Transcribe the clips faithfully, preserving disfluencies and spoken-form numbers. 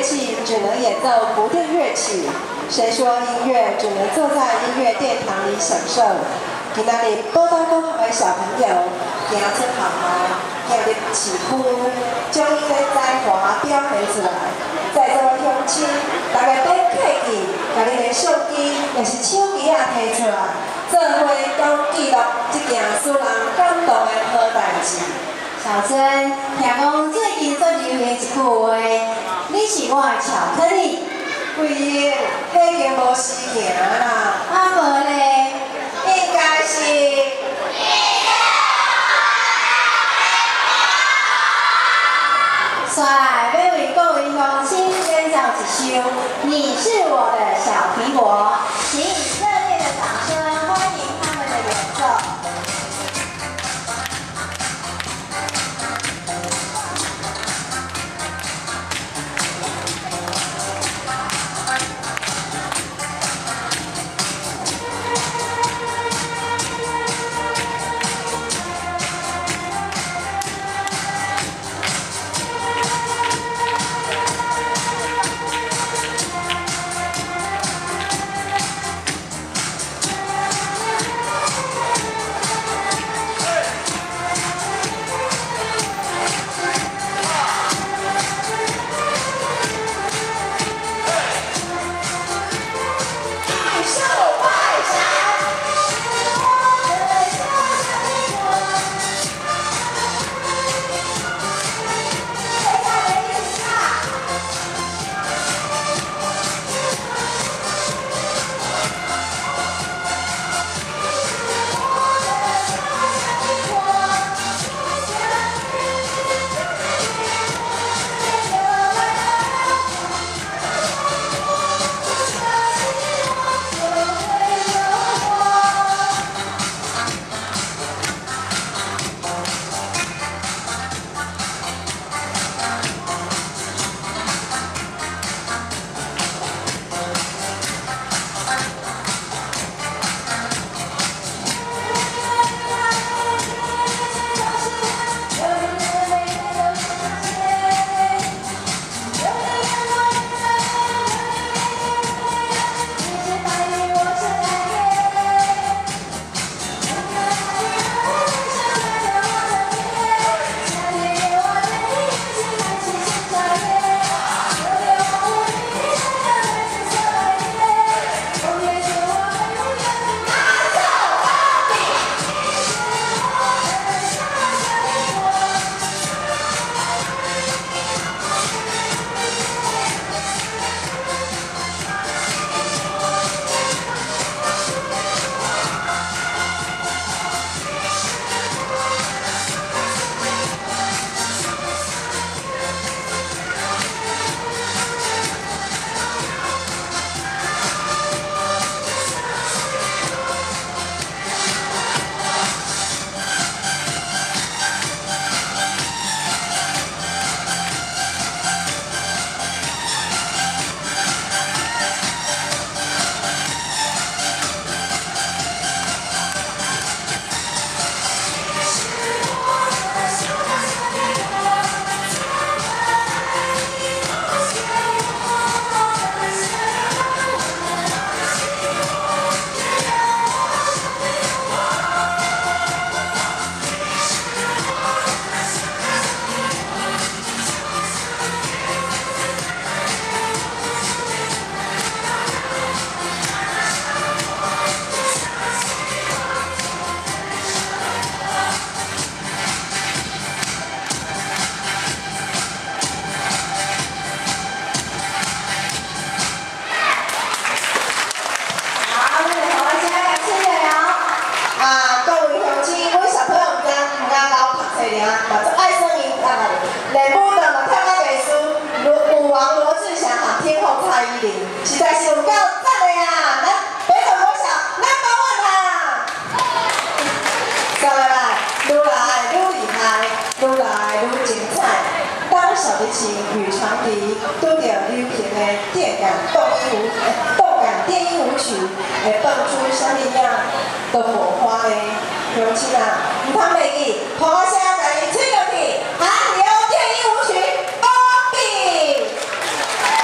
器只能演奏古典乐曲，谁说音乐只能坐在音乐殿堂里享受？今仔日报道公学的小朋友行出学校，行入市区，将伊的才华表现出来。在座的乡亲，大家别客气，把你的相机也是手机啊摕出来，做伙讲记录这件使人感动的好代志。 小珍，听讲最近最流行一句话，你是我的巧克力。 贵英，迄已经无时行啦。 啊无咧， 应该是。 刷来要为各位乡亲演奏一首《你是我的小苹果》，请以热烈的掌声欢迎他们的演奏。 实在是有够赞的呀！咱北斗国小 number one 啦！再来来，愈来愈厉害，愈来愈精彩。当小提琴与长笛拄着流行的电感动音舞、动感电音舞曲，会蹦出什么样的火花呢？乡亲啊，唔通袂记，呼我声甲你吹落去，韩流电音舞曲，波比。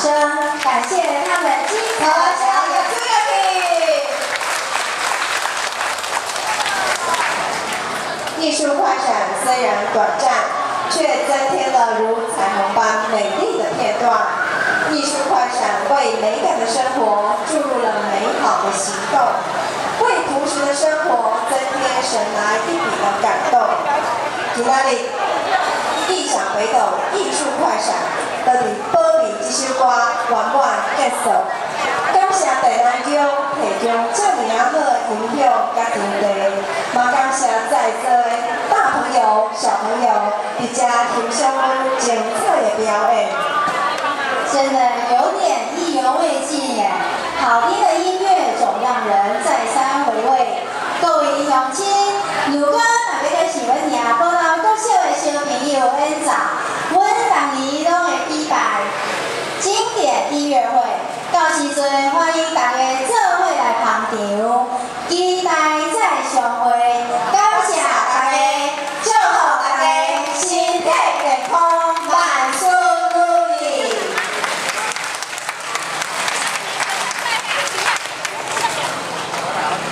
声，感谢他们精彩的表演。 艺术快闪虽然短暂，却增添了如彩虹般美丽的片段。艺术快闪为美感的生活注入了美好的行动，为朴实的生活增添神来一笔的感动。今仔日意想回斗艺术快闪，就伫保庇这首歌圆满结束。感谢地南宫提供这么好的音响甲场地，嘛感谢在座的大朋友、小朋友伫遮欣赏阮精彩的表演。 真的有点意犹未尽耶！好听的音乐总让人再三回味。各位乡亲，如果